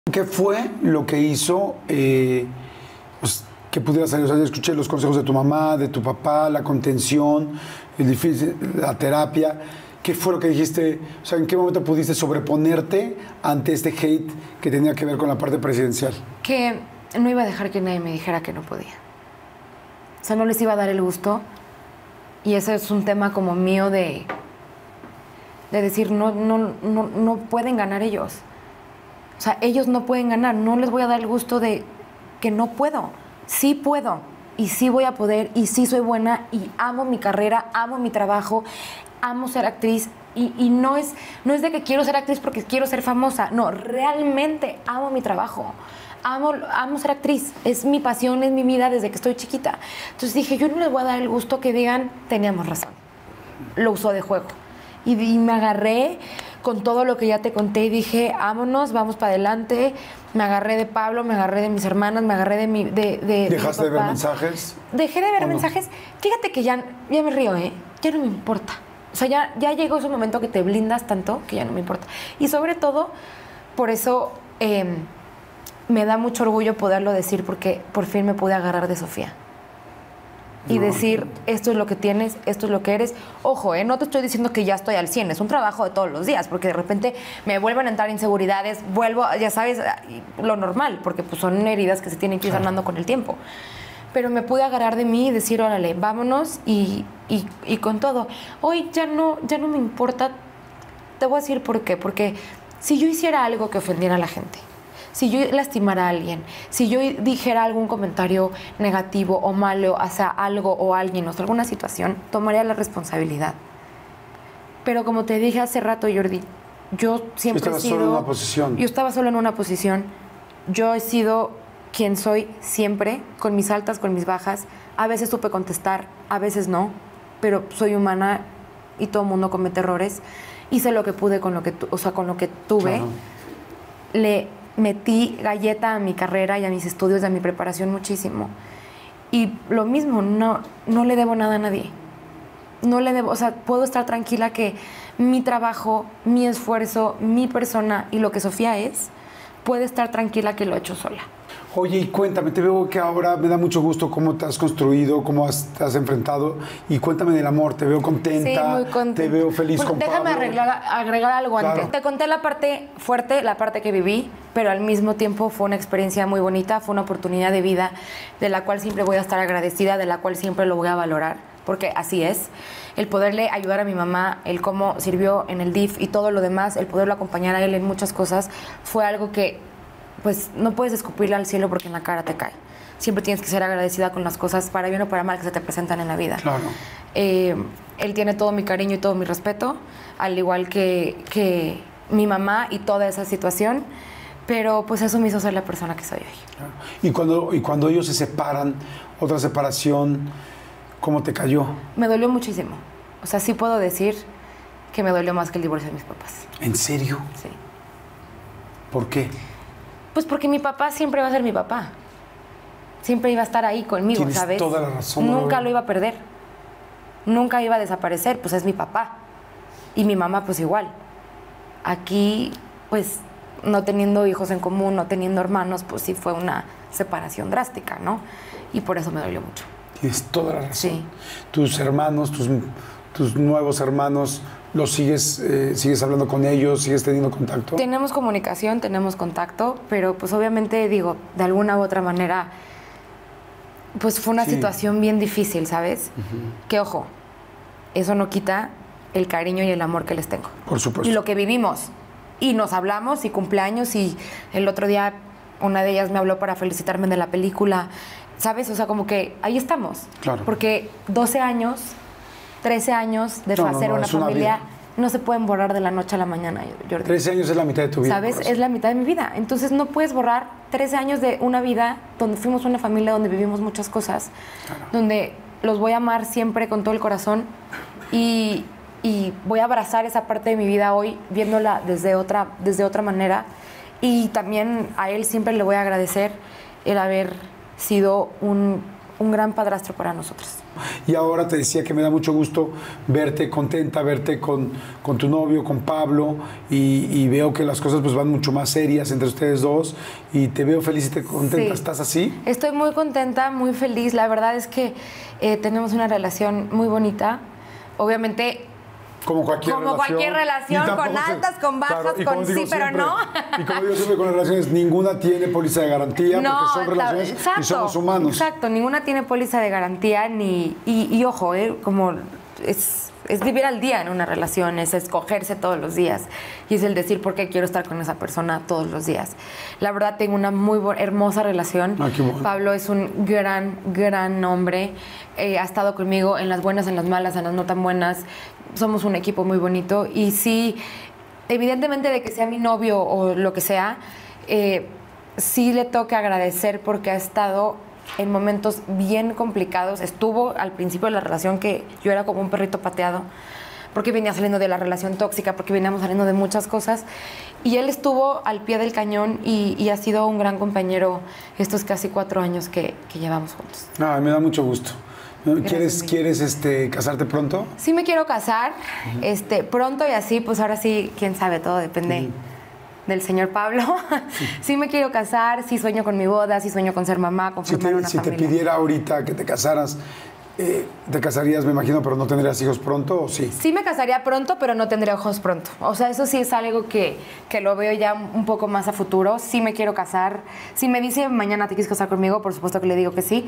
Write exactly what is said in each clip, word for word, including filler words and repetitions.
¿Qué fue lo que hizo eh, pues, que pudieras salir? O sea, yo escuché los consejos de tu mamá, de tu papá, la contención, el difícil, la terapia. ¿Qué fue lo que dijiste? O sea, ¿en qué momento pudiste sobreponerte ante este hate que tenía que ver con la parte presidencial? Que no iba a dejar que nadie me dijera que no podía. O sea, no les iba a dar el gusto. Y ese es un tema como mío de, de decir, no, no, no, no pueden ganar ellos. O sea, ellos no pueden ganar. No les voy a dar el gusto de que no puedo. Sí puedo. Y sí voy a poder. Y sí soy buena. Y amo mi carrera. Amo mi trabajo. Amo ser actriz. Y, y no, es, no es de que quiero ser actriz porque quiero ser famosa. No, realmente amo mi trabajo. Amo, amo ser actriz. Es mi pasión, es mi vida desde que estoy chiquita. Entonces dije, yo no les voy a dar el gusto que digan, teníamos razón. Lo usó de juego. Y, y me agarré con todo lo que ya te conté y dije, vámonos, vamos para adelante. Me agarré de Pablo, me agarré de mis hermanas, me agarré de mi de, de, ¿Dejaste de, de ver mensajes? Dejé de ver no? mensajes. Fíjate que ya, ya me río, ¿eh? Ya no me importa. O sea, ya, ya llegó ese momento que te blindas tanto que ya no me importa. Y sobre todo, por eso eh, me da mucho orgullo poderlo decir, porque por fin me pude agarrar de Sofía. Y no. decir, esto es lo que tienes, esto es lo que eres. Ojo, ¿eh? No te estoy diciendo que ya estoy al cien, es un trabajo de todos los días, porque de repente me vuelven a entrar inseguridades, vuelvo, ya sabes, lo normal, porque pues son heridas que se tienen que ir sanando con el tiempo. Pero me pude agarrar de mí y decir, órale, vámonos y, y, y con todo. Hoy ya no, ya no me importa, te voy a decir por qué, porque si yo hiciera algo que ofendiera a la gente, si yo lastimara a alguien, si yo dijera algún comentario negativo o malo hacia algo o alguien o hacia alguna situación, tomaría la responsabilidad. Pero como te dije hace rato, Jordi, yo siempre he sido... Estabas solo en una posición. Yo estaba solo en una posición. Yo he sido quien soy siempre, con mis altas, con mis bajas. A veces supe contestar, a veces no, pero soy humana y todo el mundo comete errores. Hice lo que pude con lo que, tu, o sea, con lo que tuve. Claro. Le metí galleta a mi carrera y a mis estudios, a mi preparación muchísimo. Y lo mismo, no, no le debo nada a nadie. No le debo, o sea, puedo estar tranquila que mi trabajo, mi esfuerzo, mi persona y lo que Sofía es, puede estar tranquila que lo he hecho sola. Oye, y cuéntame, te veo que ahora me da mucho gusto cómo te has construido, cómo has, te has enfrentado. Y cuéntame del amor, te veo contenta, sí, muy contenta. Te veo feliz pues con déjame Pablo. Déjame agregar algo claro. antes. Te conté la parte fuerte, la parte que viví, pero al mismo tiempo fue una experiencia muy bonita, fue una oportunidad de vida de la cual siempre voy a estar agradecida, de la cual siempre lo voy a valorar, porque así es. El poderle ayudar a mi mamá, el cómo sirvió en el D I F y todo lo demás, el poderlo acompañar a él en muchas cosas, fue algo que pues no puedes escupirle al cielo porque en la cara te cae. Siempre tienes que ser agradecida con las cosas, para bien o para mal, que se te presentan en la vida. Claro. Eh, él tiene todo mi cariño y todo mi respeto, al igual que, que mi mamá y toda esa situación, pero pues eso me hizo ser la persona que soy hoy. Claro. Y cuando, y cuando ellos se separan, otra separación, ¿cómo te cayó? Me dolió muchísimo. O sea, sí puedo decir que me dolió más que el divorcio de mis papás. ¿En serio? Sí. ¿Por qué? Pues porque mi papá siempre va a ser mi papá. Siempre iba a estar ahí conmigo, Tienes ¿sabes? toda la razón. Nunca ¿no? lo iba a perder. Nunca iba a desaparecer, pues es mi papá. Y mi mamá, pues igual. Aquí, pues, no teniendo hijos en común, no teniendo hermanos, pues sí fue una separación drástica, ¿no? Y por eso me dolió mucho. Tienes toda la razón. Sí. Tus hermanos, tus, tus nuevos hermanos... ¿Los sigues, eh, sigues hablando con ellos? ¿Sigues teniendo contacto? Tenemos comunicación, tenemos contacto, pero pues obviamente, digo, de alguna u otra manera, pues fue una sí. situación bien difícil, ¿sabes? Uh-huh. Que ojo, eso no quita el cariño y el amor que les tengo. Por supuesto. Y lo que vivimos. Y nos hablamos, y cumpleaños, y el otro día una de ellas me habló para felicitarme de la película, ¿sabes? O sea, como que ahí estamos. Claro. Porque doce años... trece años de no, hacer no, no, una familia una no se pueden borrar de la noche a la mañana, Jordi. trece años es la mitad de tu vida. ¿Sabes? Es la mitad de mi vida. Entonces no puedes borrar trece años de una vida donde fuimos una familia, donde vivimos muchas cosas, claro. donde los voy a amar siempre con todo el corazón y, y voy a abrazar esa parte de mi vida hoy viéndola desde otra, desde otra manera. Y también a él siempre le voy a agradecer el haber sido un, un gran padrastro para nosotros. Y ahora te decía que me da mucho gusto verte contenta, verte con, con tu novio, con Pablo, y, y veo que las cosas pues van mucho más serias entre ustedes dos, y te veo feliz y te contenta. Sí. ¿Estás así? Estoy muy contenta, muy feliz. La verdad es que eh, tenemos una relación muy bonita. Obviamente... Como cualquier como relación. cualquier relación, con se- altas, con bajas, claro, y con como digo sí, pero siempre- no. Y como digo siempre con las relaciones, ninguna tiene póliza de garantía No, porque son la- relaciones exacto, y somos humanos. Exacto, ninguna tiene póliza de garantía ni... Y, y ojo, eh, como es, es vivir al día en una relación, es escogerse todos los días. Y es el decir por qué quiero estar con esa persona todos los días. La verdad, tengo una muy bo- hermosa relación. Ah, qué bueno. Pablo es un gran, gran hombre. Eh, ha estado conmigo en las buenas, en las malas, en las no tan buenas. Somos un equipo muy bonito. Y sí, evidentemente de que sea mi novio o lo que sea, eh, sí le tengo que agradecer porque ha estado en momentos bien complicados. Estuvo al principio de la relación que yo era como un perrito pateado, porque venía saliendo de la relación tóxica, porque veníamos saliendo de muchas cosas. Y él estuvo al pie del cañón y, y ha sido un gran compañero estos casi cuatro años que, que llevamos juntos. Ah, me da mucho gusto. ¿Quieres, Miguel. ¿quieres este, casarte pronto? Sí me quiero casar, este, pronto y así, pues ahora sí, quién sabe, todo depende del señor Pablo. Sí. Sí me quiero casar, sí sueño con mi boda, sí sueño con ser mamá, con Si, formar te, una si te familia. pidiera ahorita que te casaras, eh, te casarías, me imagino, pero no tendrías hijos pronto, ¿o sí? Sí me casaría pronto, pero no tendré ojos pronto. O sea, eso sí es algo que, que lo veo ya un poco más a futuro. Sí me quiero casar. Si me dice mañana te quieres casar conmigo, por supuesto que le digo que sí.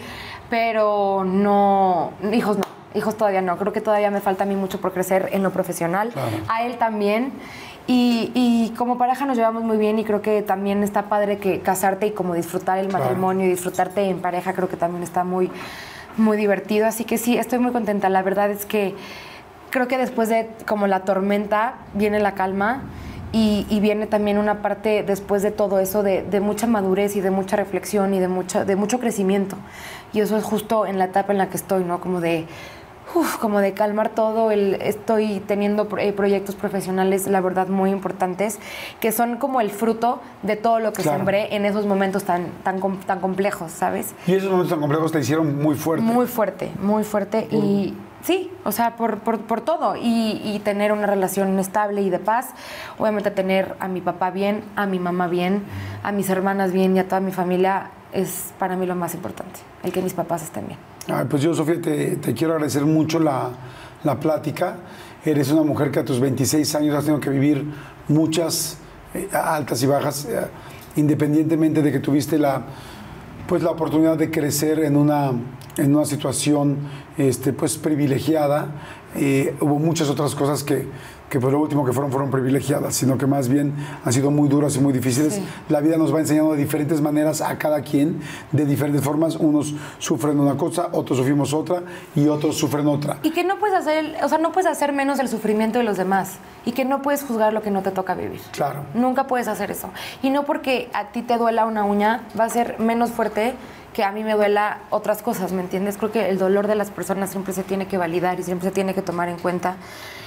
Pero no, hijos no. Hijos todavía no. Creo que todavía me falta a mí mucho por crecer en lo profesional. Claro. A él también. Y, y como pareja nos llevamos muy bien y creo que también está padre que casarte y como disfrutar el Claro. matrimonio y disfrutarte en pareja, creo que también está muy, muy divertido. Así que sí, estoy muy contenta. La verdad es que creo que después de como la tormenta viene la calma y, y viene también una parte después de todo eso de, de mucha madurez y de mucha reflexión y de, mucha, de mucho crecimiento. Y eso es justo en la etapa en la que estoy, ¿no? Como de... Uf, como de calmar todo, el, estoy teniendo eh, proyectos profesionales, la verdad, muy importantes, que son como el fruto de todo lo que Claro. sembré en esos momentos tan, tan, com- tan complejos, ¿sabes? Y esos momentos tan complejos te hicieron muy fuerte. Muy fuerte, muy fuerte. Y sí, o sea, por, por, por todo. Y, y tener una relación estable y de paz. Obviamente tener a mi papá bien, a mi mamá bien, a mis hermanas bien y a toda mi familia es para mí lo más importante, el que mis papás estén bien. Ay, pues yo, Sofía, te, te quiero agradecer mucho la, la plática. Eres una mujer que a tus veintiséis años has tenido que vivir muchas eh, altas y bajas, eh, independientemente de que tuviste la, pues, la oportunidad de crecer en una, en una situación este, pues, privilegiada. Eh, hubo muchas otras cosas que, que por lo último que fueron, fueron privilegiadas, sino que más bien han sido muy duras y muy difíciles. Sí. La vida nos va enseñando de diferentes maneras a cada quien, de diferentes formas. Unos sufren una cosa, otros sufrimos otra y otros sufren otra. Y que no puedes hacer, o sea, no puedes hacer menos el sufrimiento de los demás y que no puedes juzgar lo que no te toca vivir. Claro. Nunca puedes hacer eso. Y no porque a ti te duela una uña va a ser menos fuerte que a mí me duela otras cosas, ¿me entiendes? Creo que el dolor de las personas siempre se tiene que validar y siempre se tiene que tomar en cuenta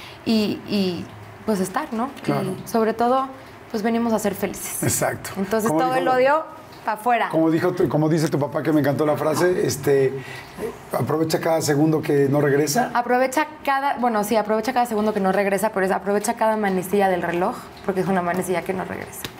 y, y pues estar, ¿no? Claro. Y sobre todo, pues venimos a ser felices. Exacto. Entonces Como todo dijo- el odio para afuera. Como, dijo, tu- como dice tu papá, que me encantó la frase, este, eh, aprovecha cada segundo que no regresa. Aprovecha cada, bueno, sí, aprovecha cada segundo que no regresa, pero es aprovecha cada manecilla del reloj, porque es una manecilla que no regresa.